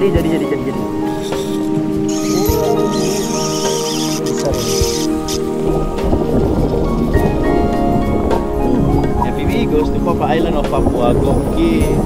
Jadi. FPV goes to Papa Island of Papua. Gokil.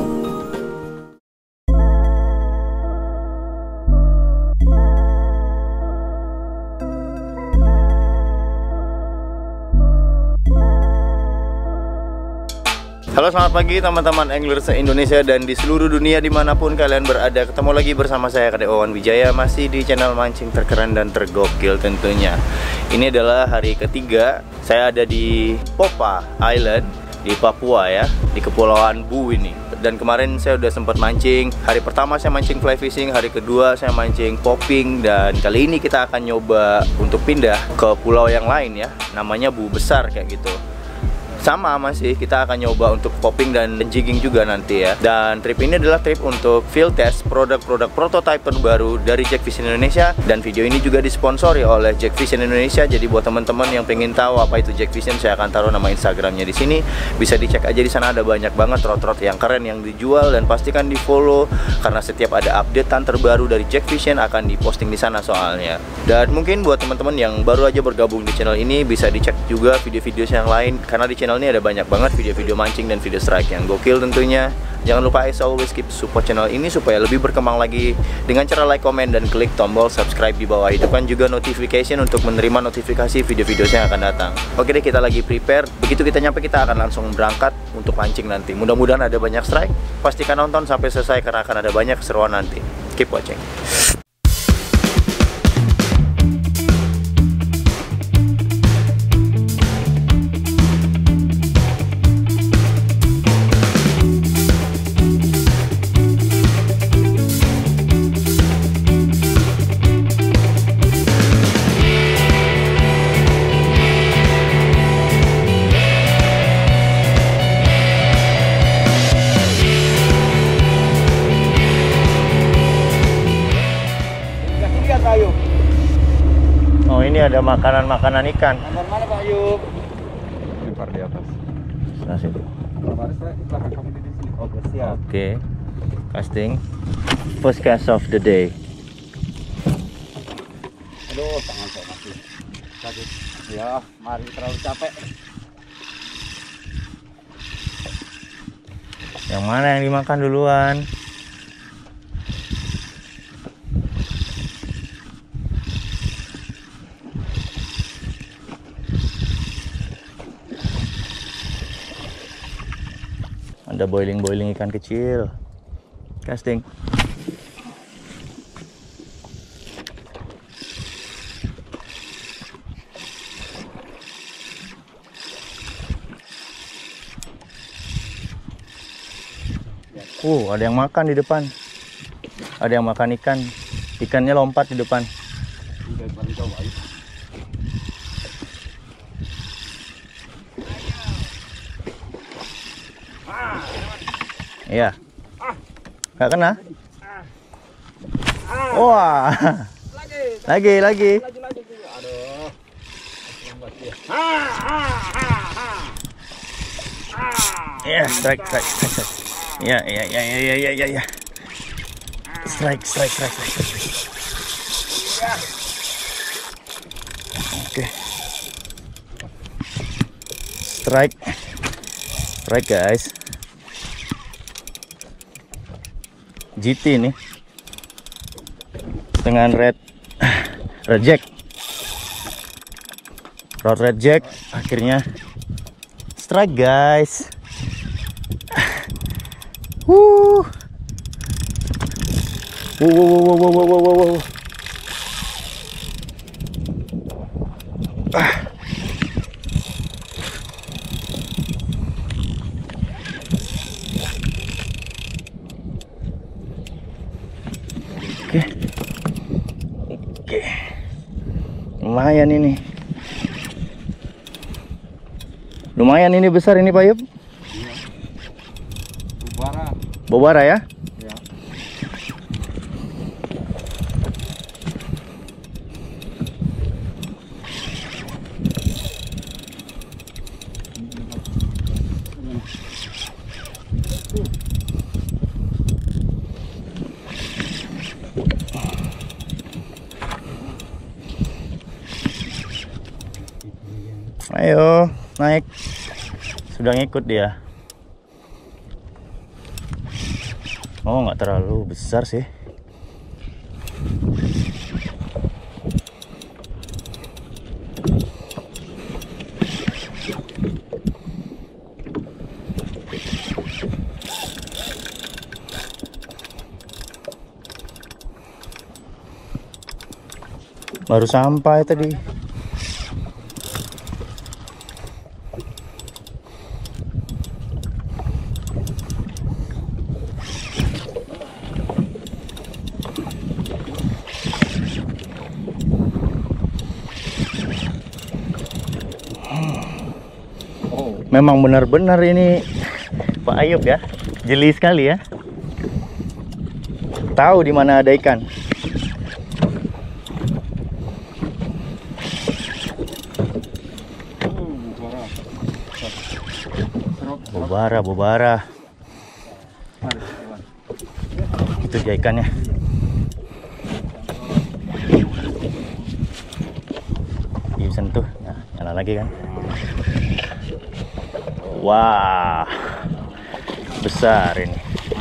Halo, selamat pagi teman-teman angler se-Indonesia dan di seluruh dunia dimanapun kalian berada. Ketemu lagi bersama saya Kadek Wawan Wijaya, masih di channel mancing terkeren dan tergokil tentunya. Ini adalah hari ketiga saya ada di Papa Island di Papua ya, di Kepulauan Bu ini. Dan kemarin saya udah sempat mancing. Hari pertama saya mancing fly fishing, hari kedua saya mancing popping, dan kali ini kita akan nyoba untuk pindah ke pulau yang lain ya, namanya Bu Besar kayak gitu. Sama masih kita akan nyoba untuk popping dan jigging juga nanti ya. Dan trip ini adalah trip untuk field test produk-produk prototype terbaru dari Jackfishing Indonesia. Dan video ini juga disponsori oleh Jackfishing Indonesia. Jadi buat teman-teman yang pengen tahu apa itu Jackfishing, saya akan taruh nama Instagramnya di sini. Bisa dicek aja, di sana ada banyak banget rod-rod yang keren yang dijual, dan pastikan di follow karena setiap ada updatean terbaru dari Jackfishing akan diposting di sana soalnya. Dan mungkin buat teman-teman yang baru aja bergabung di channel ini, bisa dicek juga video-video yang lain karena di channel ini ada banyak banget video-video mancing dan video strike yang gokil tentunya. Jangan lupa as always keep support channel ini supaya lebih berkembang lagi dengan cara like, comment, dan klik tombol subscribe di bawah. Hidupkan juga notification untuk menerima notifikasi video-video yang akan datang. Oke deh, kita lagi prepare. Begitu kita nyampe, kita akan langsung berangkat untuk mancing nanti. Mudah-mudahan ada banyak strike. Pastikan nonton sampai selesai karena akan ada banyak keseruan nanti. Keep watching. Oh, ini ada makanan-makanan ikan. Nomor mana Pak Ayub? Di atas. Nah, situ. Kemarin saya di belakang kamu di sini. Oke, siap. Oke. Casting. First cast of the day. Aduh, tangan saya masih sakit. Ya, mari terlalu capek. Yang mana yang dimakan duluan? Ada boiling ikan kecil. Casting. Ada yang makan di depan. Ada yang makan ikan. Ikannya lompat di depan. Iya. Nggak kena? Wah. Lagi. Aduh. Ya, strike. Ya. Strike. Oke. Strike guys. GT nih dengan red jack, rod red jack, akhirnya strike guys. Wow. Oke. Lumayan ini besar ini Pak Yub. Bobara ya? Ya. Ayo, naik. Sudah ngikut dia. Oh, nggak terlalu besar sih. Baru sampai tadi. Memang benar-benar ini Pak Ayub ya, jeli sekali ya. Tahu di mana ada ikan. Bobara. Itu dia ikannya. Disentuh, nah, nyala lagi kan. Wah, besar ini.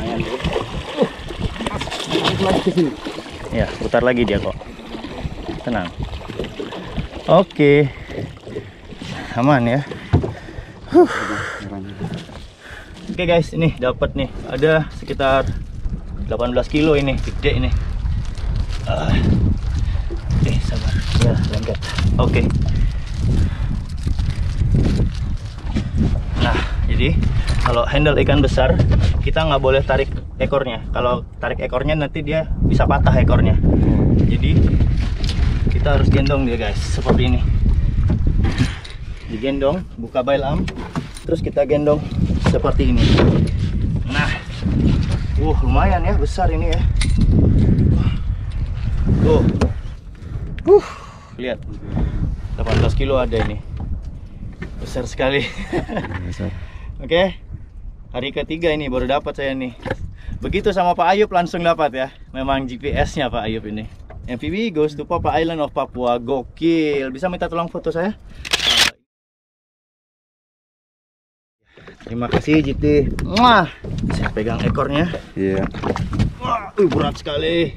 Ya, putar lagi dia kok. Tenang. Oke, aman ya. Oke guys, ini dapat nih, ada sekitar 18 kilo ini, gede ini. Sabar, ya lengket. Oke. Nah, jadi kalau handle ikan besar, kita nggak boleh tarik ekornya. Kalau tarik ekornya nanti dia bisa patah ekornya. Jadi kita harus gendong dia guys, seperti ini. Digendong, buka bail arm, terus kita gendong seperti ini. Nah, lumayan ya, besar ini ya. Tuh, lihat, 18 kilo ada ini, besar sekali. Oke, hari ketiga ini baru dapat saya nih. Begitu sama Pak Ayub langsung dapat ya. Memang GPS-nya Pak Ayub ini. MVB goes to Papa Island of Papua. Gokil. Bisa minta tolong foto saya? Terima kasih JT. Wah, saya pegang ekornya. Iya. Wah, berat sekali.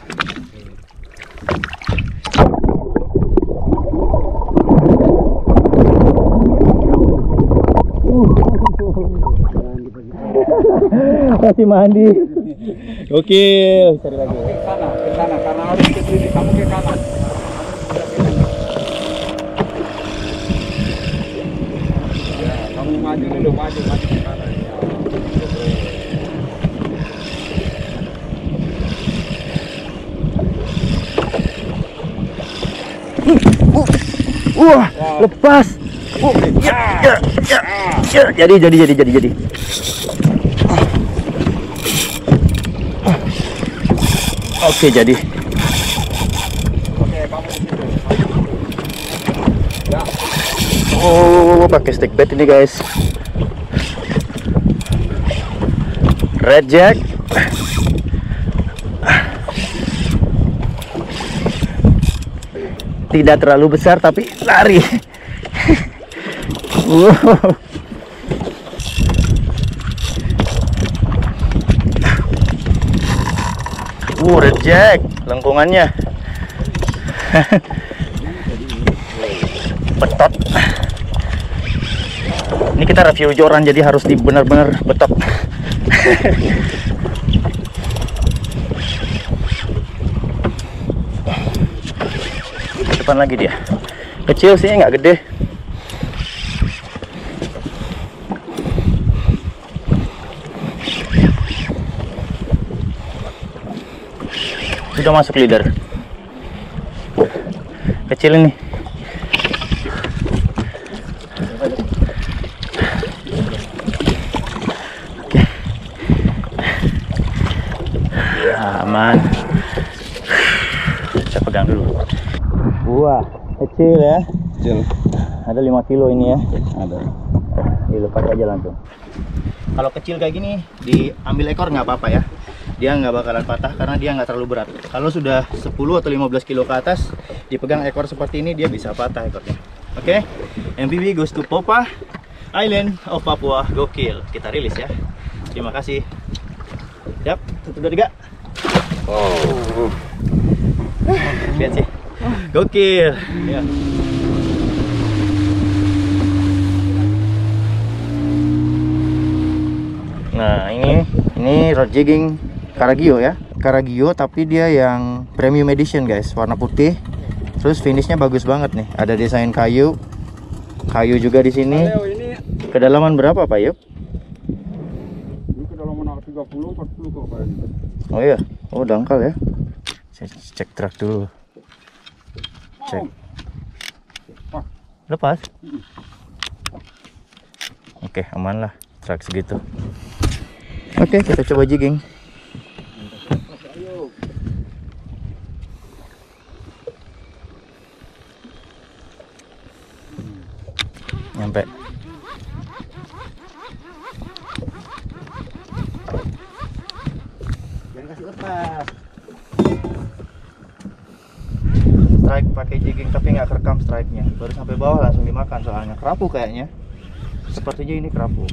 Masih mandi. Gokil. Cari lagi. Ke sana, karena harus ke sini. Kamu ke kanan. Kamu maju dulu, maju ke kanan. Wah, lepas. Ya, jadi. Oke, jadi. Oke, kamu di situ. Ya. Oh, pakai stick bait ini guys. Red Jack. Tidak terlalu besar tapi lari. Wow. Red Jack lengkungannya. Betot. Ini kita review joran jadi harus benar-benar betot. Depan lagi dia. Kecil sih, nggak gede. Sudah masuk leader. Kecil ini. Oke. Aman. Saya pegang dulu. Wah, kecil ya. Kecil. Ada 5 kilo ini ya. Ada. Dilepas aja langsung. Kalau kecil kayak gini, diambil ekor nggak apa-apa ya. Dia nggak bakalan patah karena dia nggak terlalu berat. Kalau sudah 10 atau 15 kilo ke atas, dipegang ekor seperti ini dia bisa patah ekornya. Oke, MPV goes to Popa Island of Papua. Gokil. Kita rilis ya. Terima kasih. Siap, 1, 2, 3. Oh. Lihat sih. Gokil. Ya. Nah, ini road jigging Caragio ya. Caragio tapi dia yang premium edition guys, warna putih. Terus finishnya bagus banget nih. Ada desain kayu. Kayu juga di sini. Ini Kedalaman berapa Pak Yup? ini kedalaman 30-40 kok Pak. Oh iya. Oh, dangkal ya. Saya cek truk dulu. Cek. Lepas. Oke, aman lah truk segitu. Oke, kita coba jigging. Nyampe. Jangan kasih lepas. Strike pakai jigging tapi nggak kerekam strike-nya. Baru sampai bawah langsung dimakan soalnya. Kerapu kayaknya. Sepertinya ini kerapu.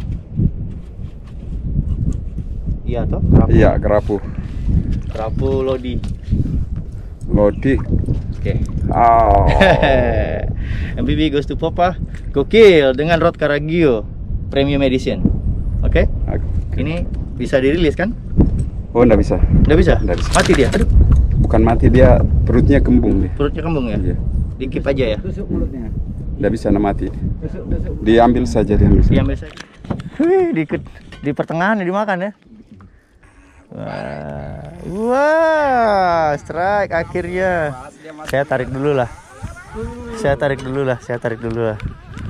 Iya toh? Kerapu. Iya, kerapu. Kerapu Lodi. Lodi. Oke. Oh. MPV goes to Popa. Gokil dengan rod Caragio Premium Edition. Oke? Ini bisa dirilis kan? Oh, enggak bisa. Udah bisa? Nggak bisa. Mati dia. Aduh, Bukan mati, dia perutnya kembung dia. perutnya kembung ya? Iya. Dikip aja ya. Tusuk mulutnya. Enggak bisa mati. Tusuk. Diambil saja, diambil saja. Diambil saja. Wih, di pertengahan ya dimakan ya. Wah, strike akhirnya. Saya tarik dulu lah. Saya tarik dulu lah.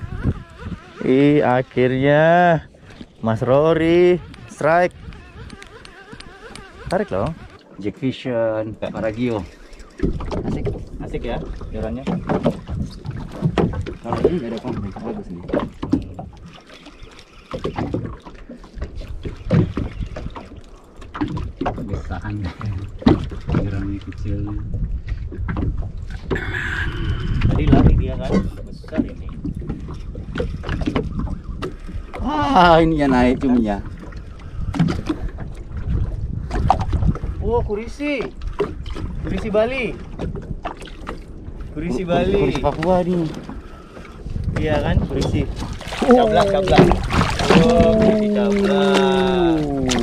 Akhirnya Mas Rory strike. Tarik loh. Jack Vision, Caragio. Asik ya jalannya. Kalau ini nggak ada konflik, bagus nih. Bertahan jerami kecil. Tadi lari dia kan besar ini. Ini ya naik cuminya. Oh, kurisi Bali. Kurisi Bali. Kurisi Papua nih. Iya kan, kurisi. Cablak. Oh, kurisi cablak.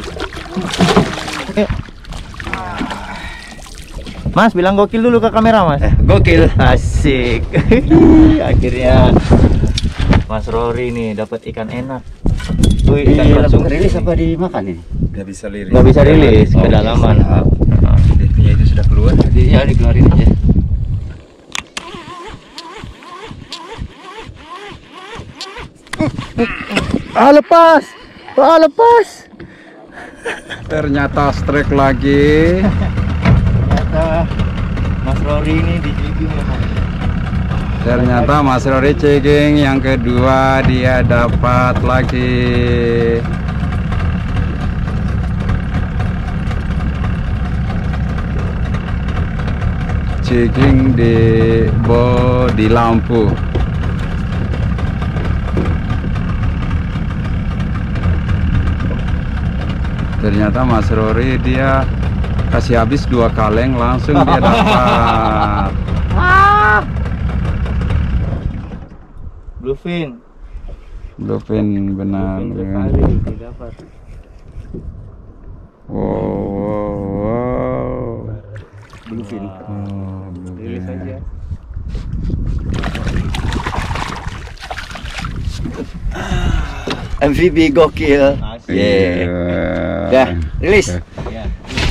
Mas, bilang gokil dulu ke kamera, Mas. Gokil. Asik. Akhirnya Mas Rory nih dapat ikan enak. Wih, ikan langsung rilis apa dimakan ini? Nggak bisa liris. nggak bisa rilis, Oh, kedalaman. Depinya itu sudah keluar. Jadi ya dikeluarin aja. Lepas. Ternyata strike lagi. Ternyata Mas Rory ini di jigging ya, Mas. Ternyata Mas Rory jigging yang kedua dia dapat lagi. Jigging di lampu. Ternyata Mas Rory dia kasih habis 2 kaleng langsung dia dapat. Bluefin. Bluefin benar. Bluefin sekali didapat. Wow. Bluefin. Oh, Rilis aja. MVB gokil. Asik. Dah, rilis. Ya.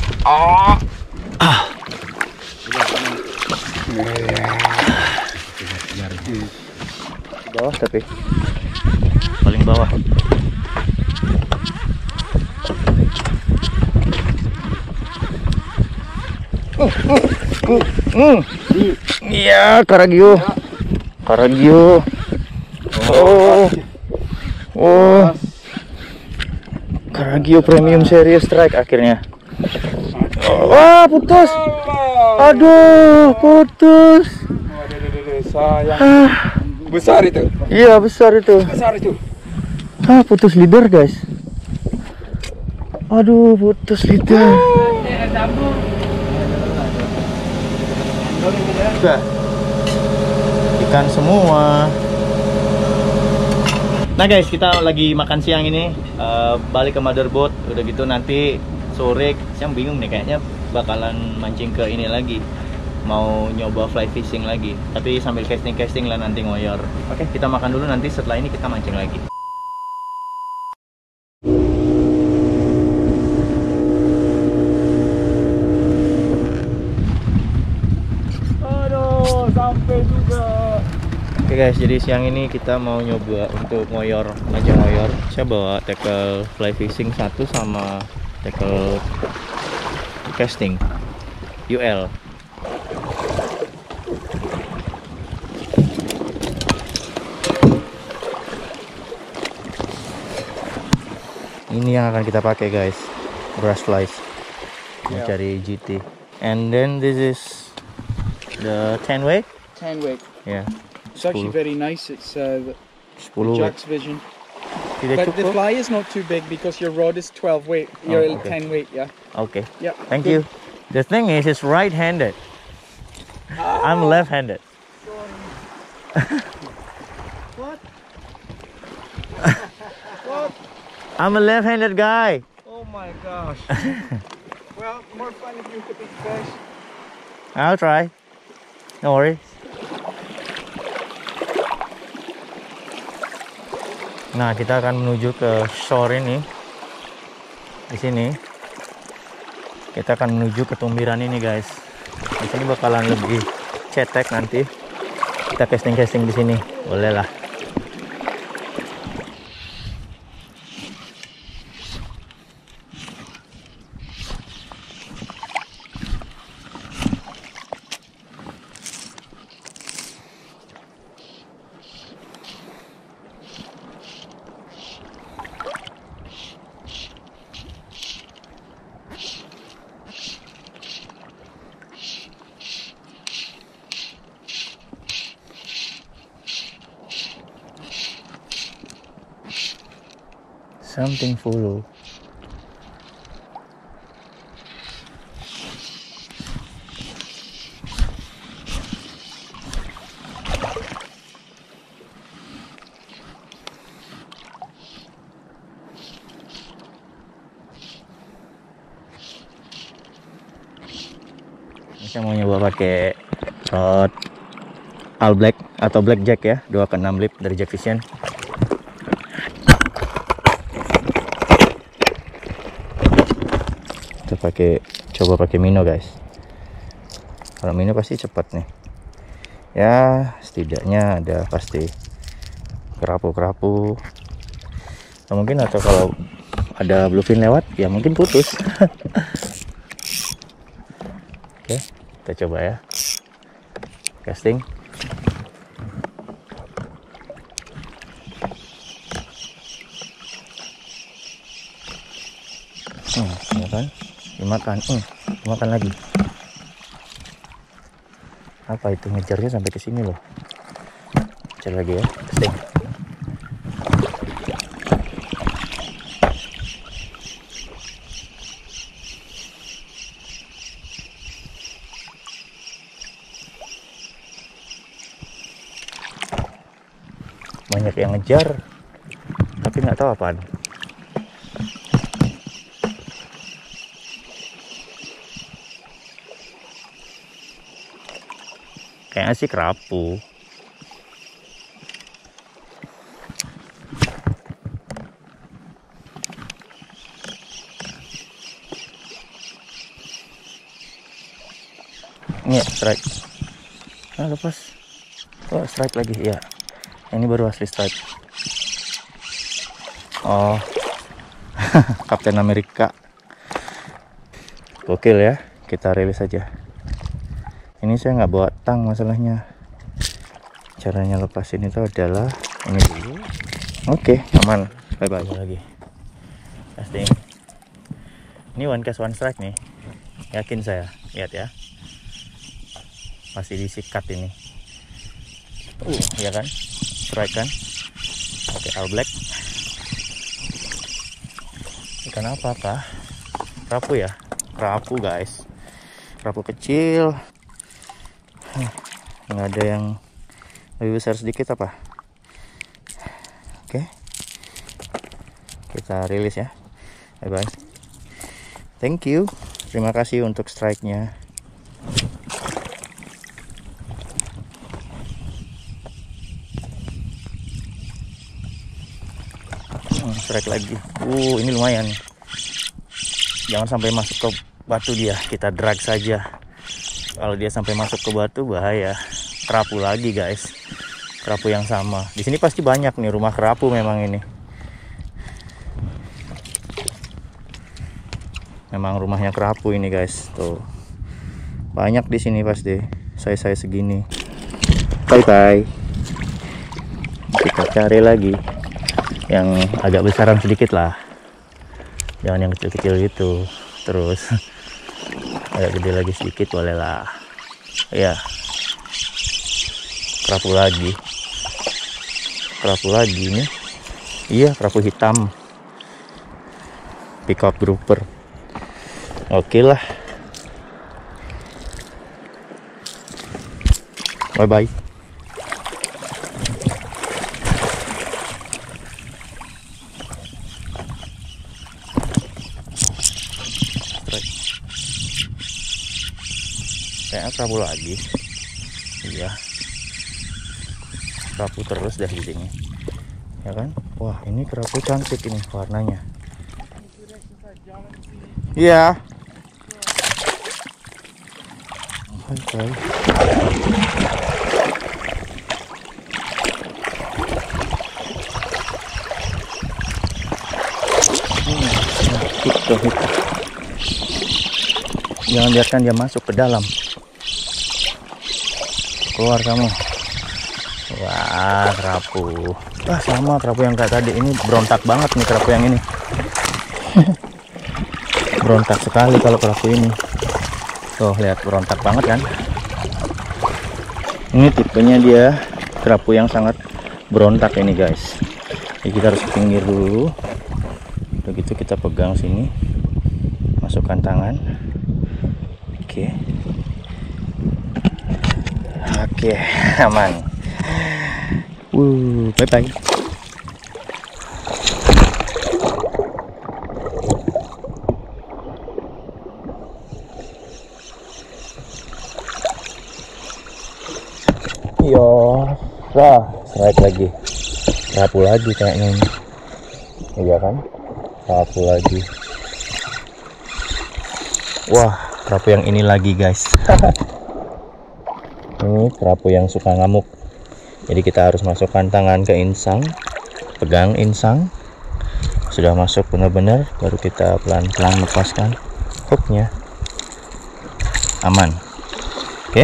Bawah tapi paling bawah. Iya, Caragio. Oh. Caragio Premium Series Strike akhirnya. Wah, putus. Aduh, putus. Sayang. Besar itu. Iya, besar itu. Besar itu. Ah, putus leader, guys. Aduh, putus leader. Udah. Ikan semua. Nah guys, kita lagi makan siang ini, balik ke motherboard. Udah gitu nanti sore, saya bingung nih, kayaknya bakalan mancing ke ini lagi, mau nyoba fly fishing lagi, tapi sambil casting lah nanti ngoyor. Oke, kita makan dulu, nanti setelah ini kita mancing lagi. Aduh, sampai juga. Oke guys, jadi siang ini kita mau nyoba untuk ngoyor, mancing ngoyor. Saya bawa tackle fly fishing 1 sama tackle casting UL. Ini yang akan kita pakai guys, brush flies, mencari GT. And then this is the 10 weight. 10 weight. Yeah. It's actually very nice. It's 10 Jack's Vision. Tidak But the cukup? fly is not too big because your rod is 12 weight. You're okay. 10 weight, yeah. Okay. Yeah. Thank you. The thing is, it's right-handed. I'm left-handed. What? I'm a left-handed guy. Oh my gosh. Well, more fun if you could eat fish. I'll try. No worries. Nah, kita akan menuju ke shore ini. Di sini kita akan menuju ke tumbiran ini, guys. Di sini bakalan lebih cetek nanti. Kita casting di sini. Boleh lah. Something follow. Saya mau nyoba pakai rod All Black atau Blackjack ya, 2x6 lip dari Jack Vision. Coba pakai Mino guys. Kalau Mino pasti cepat nih. Ya setidaknya ada pasti kerapu. Nah, mungkin atau kalau ada bluefin lewat ya mungkin putus. Oke, kita coba ya. Casting. Ya kan? Dimakan lagi. Apa itu, ngejarnya sampai ke sini loh. Kejar lagi ya, casting. Banyak yang ngejar, tapi nggak tahu apaan. Kayaknya sih kerapu. Ini ya, strike. Ah, lepas. Oh, strike lagi ya. Ini baru asli strike. Oh. Kapten Amerika. Gokil ya. Kita rilis aja. Ini saya nggak bawa tang masalahnya. Caranya lepasin itu adalah ini dulu. Oke, aman. Bye bye lagi. Casting. Ini one cast one strike nih. Yakin saya. Lihat ya. Masih disikat ini. Ya kan? strike kan, pakai all black. Ikan apa kah? Kerapu ya, kerapu guys, kerapu kecil. Nggak ada yang lebih besar sedikit apa? Oke, kita rilis ya. Bye bye. Thank you. Terima kasih untuk strike-nya. Strike lagi. Ini lumayan. Jangan sampai masuk ke batu dia. Kita drag saja. Kalau dia sampai masuk ke batu bahaya. Kerapu lagi guys. Kerapu yang sama. Di sini pasti banyak nih rumah kerapu memang ini. Memang rumahnya kerapu ini guys. Tuh. Banyak di sini pasti. Saya segini. Bye bye. Kita cari lagi yang agak besaran sedikit lah. Jangan yang kecil-kecil gitu. Terus agak gede lagi sedikit boleh lah. Ya. Kerapu lagi. Kerapu lagi nih. Iya, kerapu hitam. Peacock grouper. Oke lah. Bye bye. Kayaknya kerapu lagi. Iya. Kerapu terus dah di sini. Ya kan? Wah, ini kerapu cantik ini warnanya. Iya. Oke. Jangan biarkan dia masuk ke dalam. Keluar kamu. Wah, kerapu. Wah, sama kerapu yang kayak tadi. Ini berontak banget nih kerapu yang ini. Berontak sekali kalau kerapu ini. Tuh, lihat berontak banget kan. Ini tipenya dia kerapu yang sangat berontak ini guys. Jadi kita harus pinggir dulu. Begitu kita pegang sini. Masukkan tangan. Oke. Oke, aman. Bye bye. Yo, wah, strike lagi. Kerapu lagi kayaknya ini. Iya kan? Kerapu lagi. Wah, kerapu yang ini lagi guys. Ini kerapu yang suka ngamuk. Jadi kita harus masukkan tangan ke insang, pegang insang. Sudah masuk benar-benar, baru kita pelan-pelan lepaskan hooknya. Aman. Oke.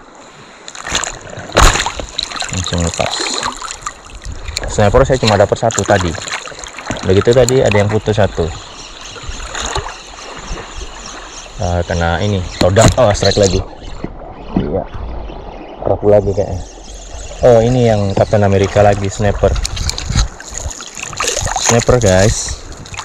Langsung lepas. Sniper saya cuma dapat satu tadi. Begitu tadi ada yang putus satu. Kena ini todak. Oh, strike lagi. Iya. Kerapu lagi kayaknya. Oh, ini yang Captain America lagi, sniper. Sniper guys.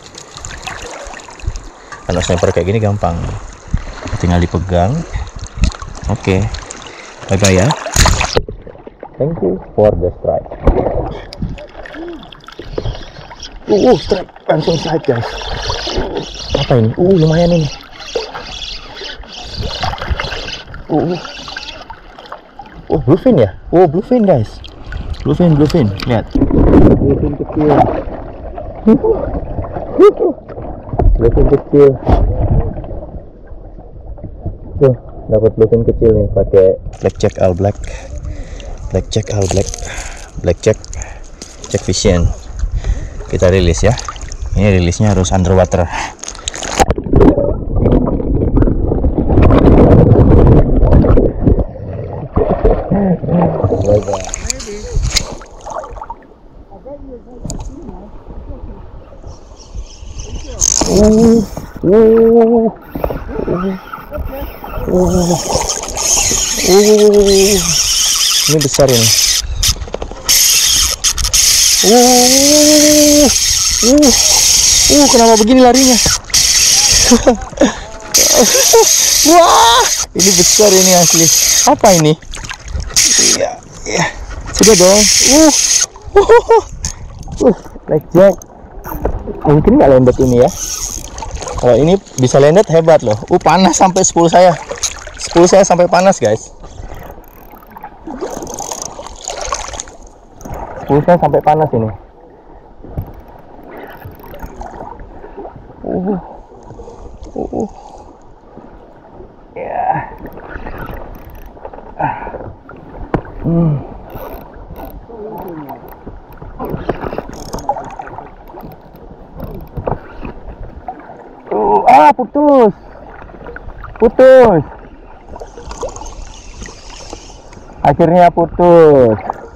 Kalau sniper kayak gini gampang. Tinggal dipegang. Oke. Bye bye ya. Thank you for the strike. Strike, langsung strike guys. Apa ini? Lumayan ini. Bluefin ya? Bluefin guys. Bluefin. Lihat. Bluefin kecil. Bluefin kecil. Tuh, dapat bluefin kecil nih pakai blackjack all black. Blackjack all black. Blackjack Jack Vision. Kita rilis ya. Ini rilisnya harus underwater. Ini besar ini. Kenapa begini larinya? Wah, ini besar ini asli. Apa ini? Iya, iya. Sudah dong. Blackjack. Mungkin nggak landet ini ya. Kalau ini bisa landet hebat loh. Panas sampai 10 saya. 10 saya sampai panas, guys. 10 saya sampai panas ini. Ya. Putus. Akhirnya putus.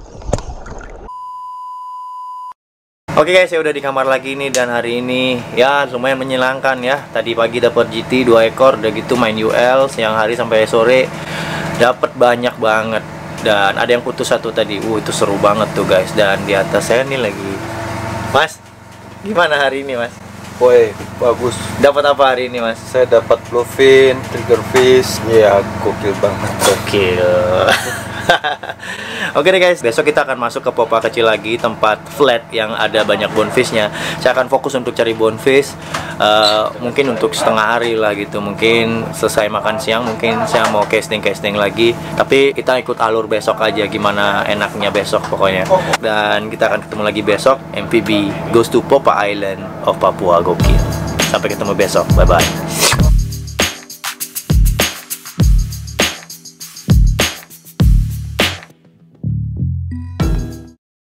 Oke guys, saya udah di kamar lagi nih, dan hari ini ya lumayan menyenangkan ya. Tadi pagi dapat GT 2 ekor, udah gitu main UL siang hari sampai sore dapat banyak banget, dan ada yang putus satu tadi. Itu seru banget tuh guys. Dan di atas saya nih lagi. Mas, gimana hari ini Mas? Woi, bagus. Dapat apa hari ini Mas? Saya dapat bluefin, triggerfish. Ya, gokil banget. Gokil. Oke deh guys, besok kita akan masuk ke popa kecil lagi, tempat flat yang ada banyak bonefishnya. Saya akan fokus untuk cari bonefish, mungkin untuk setengah hari lah gitu. Mungkin selesai makan siang, mungkin saya mau casting lagi. Tapi kita ikut alur besok aja, gimana enaknya besok pokoknya. Dan kita akan ketemu lagi besok. MPB goes to Popa Island of Papua. Gokil. Sampai ketemu besok, bye bye.